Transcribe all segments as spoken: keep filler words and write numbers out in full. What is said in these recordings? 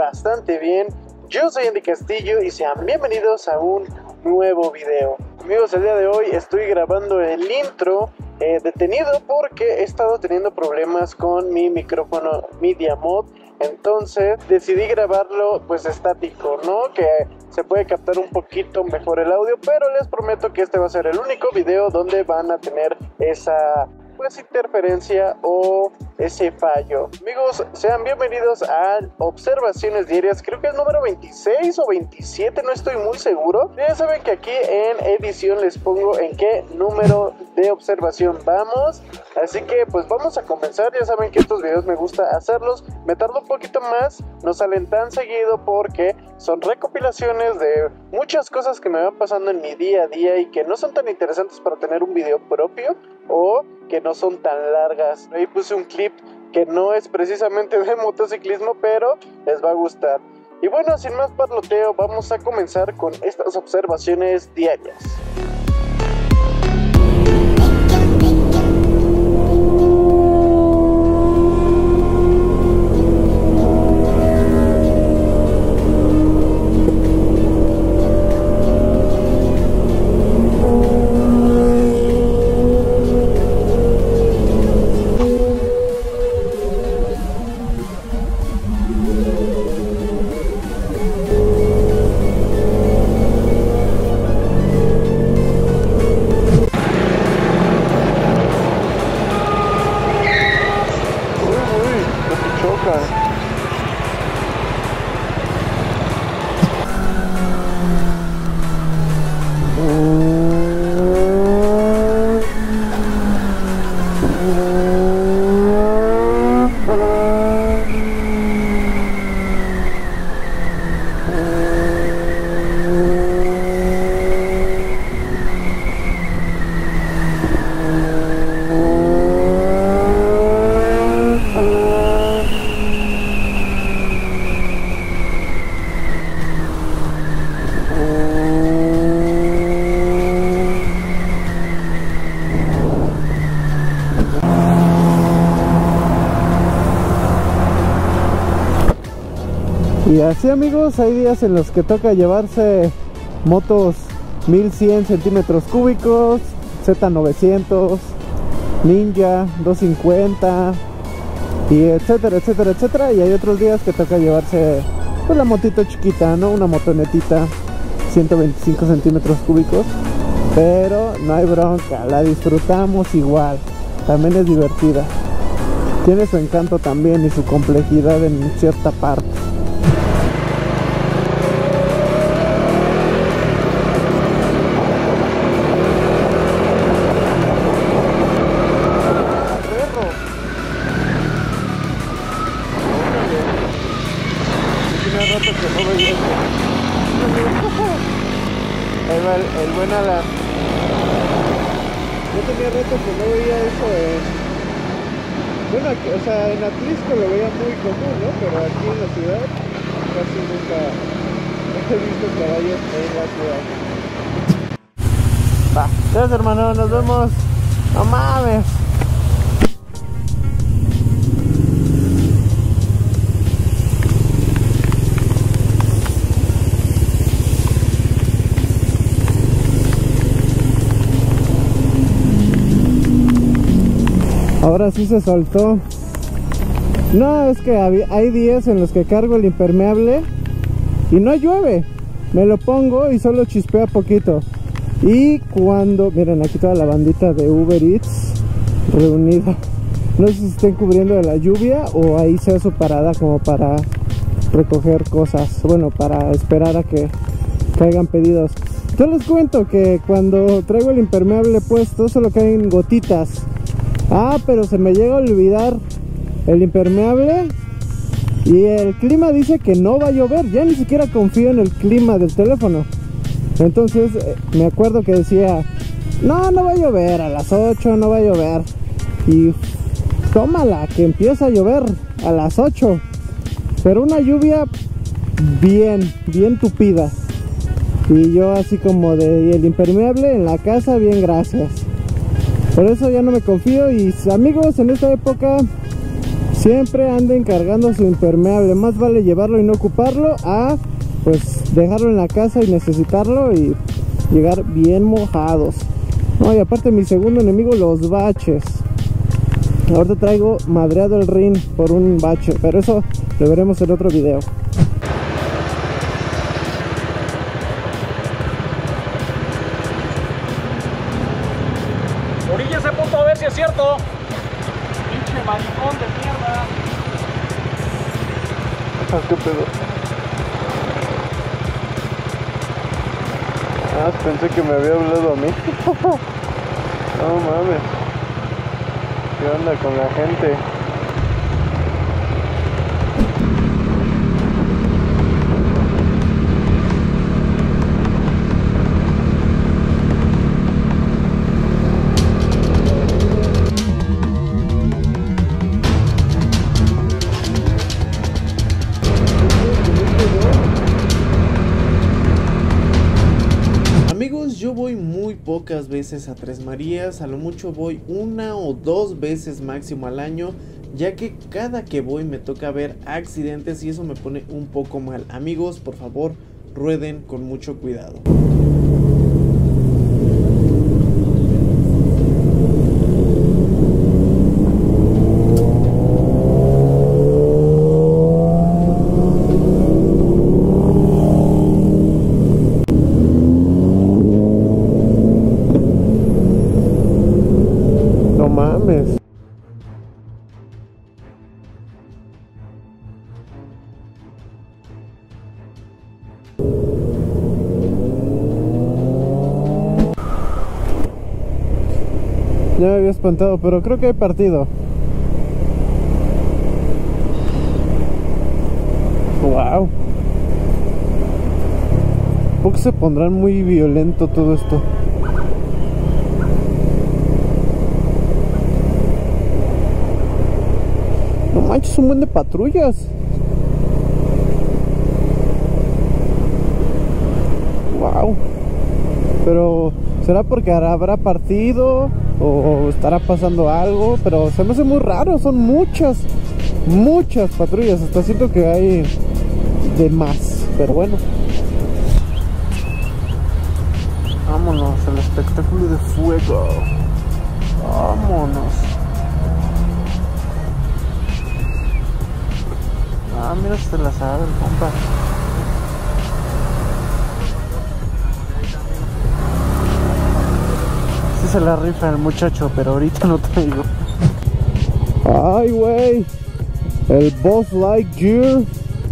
bastante bien. Yo soy Andy Castillo y sean bienvenidos a un nuevo video. Amigos, el día de hoy estoy grabando el intro eh, detenido porque he estado teniendo problemas con mi micrófono Media Mod. Entonces decidí grabarlo pues estático, ¿no? Que se puede captar un poquito mejor el audio, pero les prometo que este va a ser el único video donde van a tener esa pues interferencia o ese fallo. Amigos, sean bienvenidos a Observaciones Diarias. Creo que es número veintiséis o veintisiete, no estoy muy seguro. Ya saben que aquí en edición les pongo en qué número de observación vamos. Así que pues vamos a comenzar. Ya saben que estos videos me gusta hacerlos. Me tardo un poquito más, no salen tan seguido porque son recopilaciones de muchas cosas que me van pasando en mi día a día y que no son tan interesantes para tener un video propio o que no son tan largas. Ahí puse un clip que no es precisamente de motociclismo, pero les va a gustar. Y bueno, sin más parloteo, vamos a comenzar con estas observaciones diarias. Y así, amigos, hay días en los que toca llevarse motos mil cien centímetros cúbicos, Z novecientos, Ninja doscientos cincuenta y etcétera, etcétera, etcétera. Y hay otros días que toca llevarse pues la motito chiquita, ¿no? Una motonetita ciento veinticinco centímetros cúbicos. Pero no hay bronca, la disfrutamos igual, también es divertida. Tiene su encanto también y su complejidad en cierta parte. El, el buen Alan. Yo tenía rato que no veía eso en... Bueno, aquí, o sea, en Atlisco lo veía muy común, ¿no? Pero aquí en la ciudad casi nunca he visto caballos en la ciudad. Va, gracias, hermano, nos vemos. No mames. Ahora sí se soltó. No, es que hay días en los que cargo el impermeable y no llueve. Me lo pongo y solo chispea poquito. Y cuando... Miren, aquí toda la bandita de Uber Eats reunida. No sé si estén cubriendo de la lluvia o ahí sea su parada como para recoger cosas. Bueno, para esperar a que caigan pedidos. Yo les cuento que cuando traigo el impermeable puesto solo caen gotitas. Ah, pero se me llega a olvidar el impermeable y el clima dice que no va a llover. Ya ni siquiera confío en el clima del teléfono. Entonces eh, me acuerdo que decía, no, no va a llover, a las ocho no va a llover. Y tómala, que empieza a llover a las ocho. Pero una lluvia bien, bien tupida. Y yo así como de, y el impermeable en la casa, bien, gracias. Por eso ya no me confío. Y amigos, en esta época Siempre anden cargando su impermeable. Más vale llevarlo y no ocuparlo a pues dejarlo en la casa y necesitarlo y llegar bien mojados. No, y aparte mi segundo enemigo, los baches. Ahorita traigo madreado el rin por un bache, pero eso lo veremos en otro video. Orilla ese punto a ver si es cierto. Pinche maricón de mierda. ¿Qué pedo? Ah, pensé que me había hablado a mí. No mames. ¿Qué onda con la gente? Amigos, yo voy muy pocas veces a Tres Marías, a lo mucho voy una o dos veces máximo al año, ya que cada que voy me toca ver accidentes y eso me pone un poco mal. Amigos, por favor, rueden con mucho cuidado. No mames. Ya me había espantado, pero creo que hay partido. Wow. ¿Por qué se pondrán muy violento todo esto? No manches, un buen de patrullas. Wow. Pero ¿será porque habrá partido o estará pasando algo? Pero se me hace muy raro, son muchas, muchas patrullas. Hasta siento que hay de más, pero bueno. Vámonos al espectáculo de fuego. Vámonos. Ah, mira, se la sabe el compa. Sí se la rifa el muchacho, pero ahorita no traigo. Ay, güey. El Buzz Lightyear.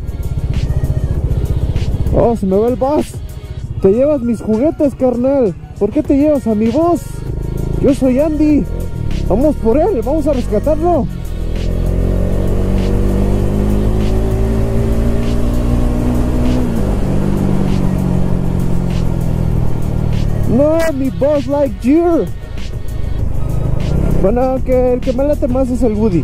Oh, se me va el Buzz. Te llevas mis juguetes, carnal. ¿Por qué te llevas a mi Buzz? Yo soy Andy. Vamos por él, vamos a rescatarlo. No, mi Buzz Lightyear. Bueno, que el que me late más es el Woody.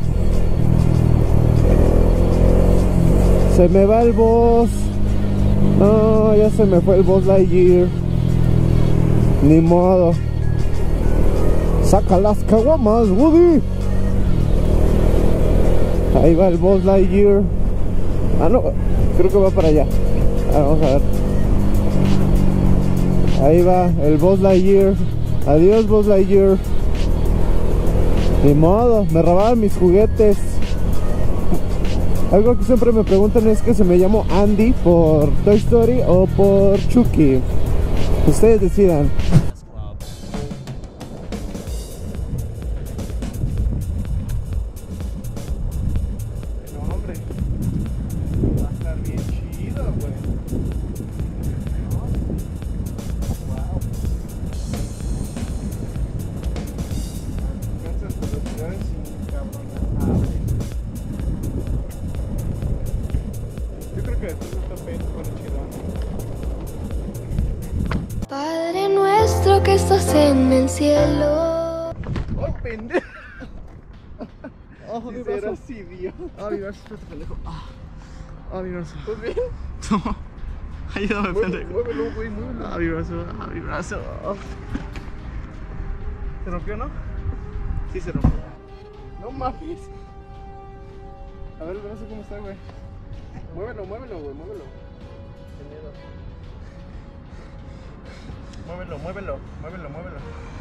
Se me va el Buzz. No, ya se me fue el Buzz Lightyear. Ni modo. Saca las caguamas, Woody. Ahí va el Buzz Lightyear. Ah, no, creo que va para allá. Ah, vamos a ver. Ahí va el Buzz Lightyear. Adiós, Buzz Lightyear. Ni modo, me robaban mis juguetes. Algo que siempre me preguntan es que si me llamo Andy por Toy Story o por Chucky. Ustedes decidan. No, hombre. Va a estar bien chido, güey. Wow. Alcanzas velocidades incabronables. Yo creo que después de esta pena con el chido. Padre nuestro que estás en el cielo. ¡Ay, pendejo! ¡Oh, mi brazo! Así, Dios. Ah, mi brazo, espérate, pendejo. Ah, ah, mi brazo. ¿Estás bien? No. Ayúdame, pendejo. Muévelo, güey, muévelo. Ah, mi brazo, ah, mi brazo. ¿Se rompió, no? Sí se rompió. No mames. A ver el brazo cómo está, güey. Muévelo, muévelo, güey, muévelo. Qué miedo. Muévelo, muévelo, muévelo, muévelo.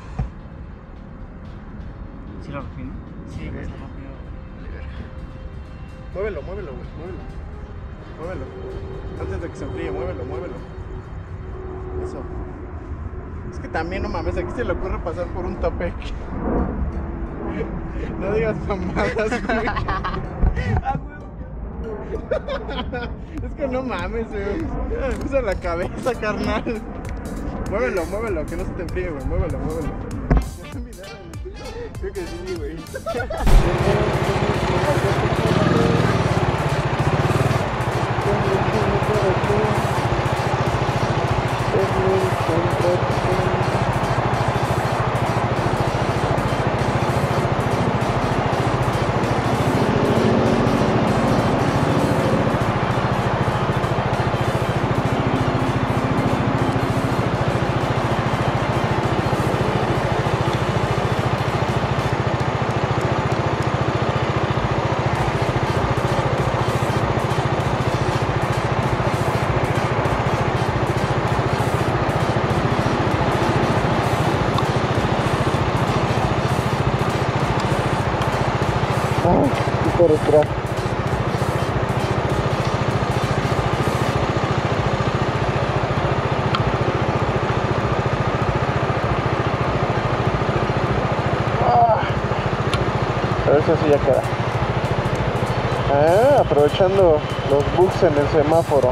¿Sí lo rompí? Sí, güey, está rompido. Muévelo, muévelo, güey, muévelo. Muévelo. Antes de que se enfríe, muévelo, muévelo. Eso. Es que también, no mames, aquí se le ocurre pasar por un tope. No digas mamadas, güey. Es que no mames, güey. Usa la cabeza, carnal. Muévelo, muévelo, que no se te enfríe, güey. Muévelo, muévelo. Creo que sí, güey. Respirar. Ah, pero eso sí ya queda. Ah, aprovechando los bugs en el semáforo.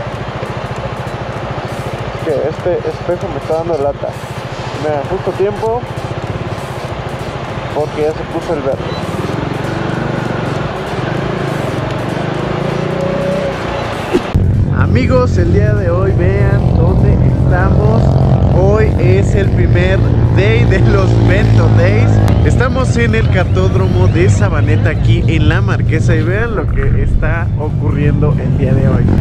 Es que este espejo me está dando lata. Mira, justo tiempo porque ya se puso el verde. Amigos, el día de hoy vean dónde estamos. Hoy es el primer day de los Vento Days. Estamos en el cartódromo de Sabaneta aquí en La Marquesa y vean lo que está ocurriendo el día de hoy.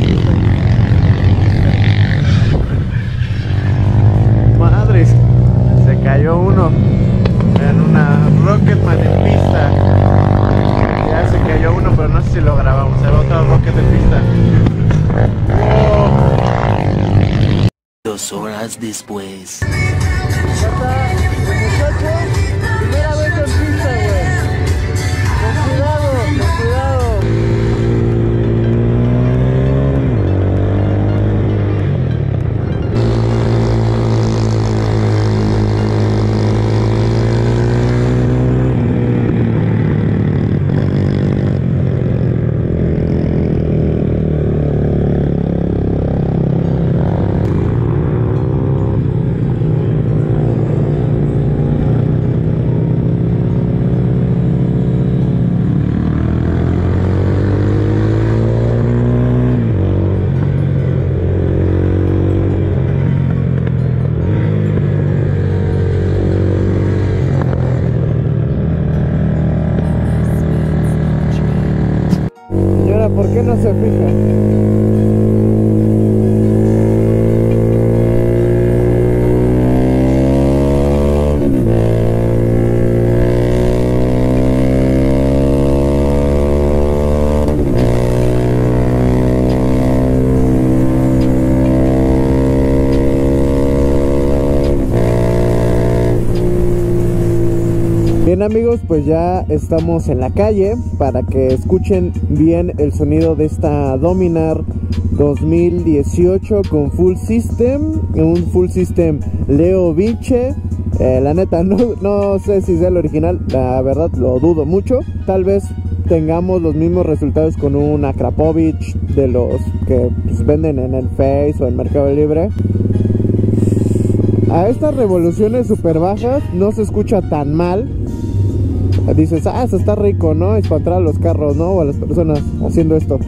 Madres, se cayó uno en una Rocketman en pista. Ya se cayó uno, pero no sé si lo grabamos. Se va otro Rocket en pista. Dos horas después. Ya está el muchacho, primera vez en pista, güey. Con cuidado, con cuidado. ¿Por qué no se fija? Bien amigos, pues ya estamos en la calle para que escuchen bien el sonido de esta Dominar dos mil dieciocho con Full System, un Full System Leo Vinche. Eh, la neta no, no sé si sea el original, la verdad lo dudo mucho. Tal vez tengamos los mismos resultados con un Akrapovic de los que pues, venden en el Face o en Mercado Libre. A estas revoluciones super bajas no se escucha tan mal. Dices, ah, eso está rico, ¿no? Espantar a los carros, ¿no? O a las personas haciendo esto.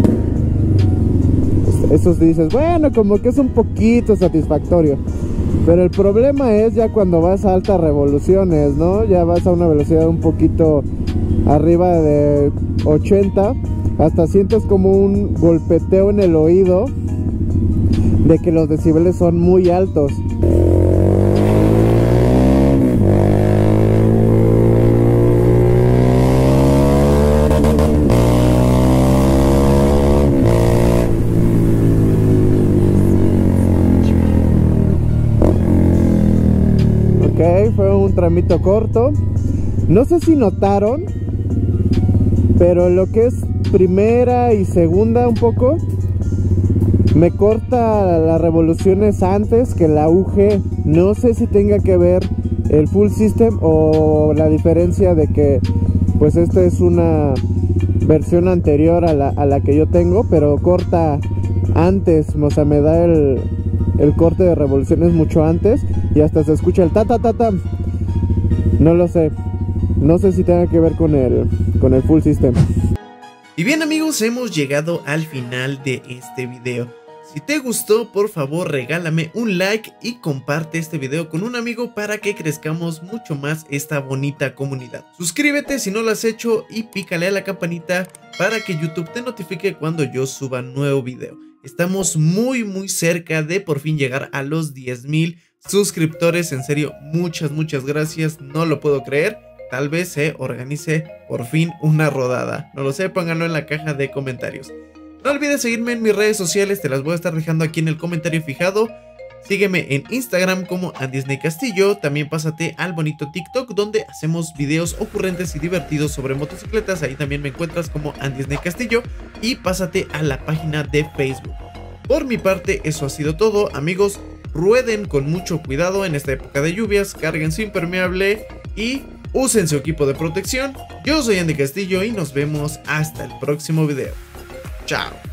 Eso dices, bueno, como que es un poquito satisfactorio. Pero el problema es ya cuando vas a altas revoluciones, ¿no? Ya vas a una velocidad un poquito arriba de ochenta. Hasta sientes como un golpeteo en el oído de que los decibeles son muy altos. Ok, fue un tramito corto. No sé si notaron, pero lo que es primera y segunda un poco me corta las revoluciones antes que la U G. No sé si tenga que ver el full system o la diferencia de que pues esta es una versión anterior a la, a la que yo tengo, pero corta antes, o sea, me da el, el corte de revoluciones mucho antes y hasta se escucha el ta ta ta ta. No lo sé, no sé si tenga que ver con el, con el full system. Y bien amigos, hemos llegado al final de este video. Si te gustó, por favor regálame un like y comparte este video con un amigo para que crezcamos mucho más esta bonita comunidad. Suscríbete si no lo has hecho y pícale a la campanita para que YouTube te notifique cuando yo suba nuevo video. Estamos muy muy cerca de por fin llegar a los diez mil suscriptores. En serio, muchas muchas gracias, no lo puedo creer. Tal vez se organice por fin una rodada. No lo sé, pónganlo en la caja de comentarios. No olvides seguirme en mis redes sociales, te las voy a estar dejando aquí en el comentario fijado. Sígueme en Instagram como Andisney Castillo. También pásate al bonito TikTok donde hacemos videos ocurrentes y divertidos sobre motocicletas. Ahí también me encuentras como Andisney Castillo. Y pásate a la página de Facebook. Por mi parte eso ha sido todo amigos. Rueden con mucho cuidado en esta época de lluvias. Carguen su impermeable y usen su equipo de protección. Yo soy Andy Castillo y nos vemos hasta el próximo video. Chao.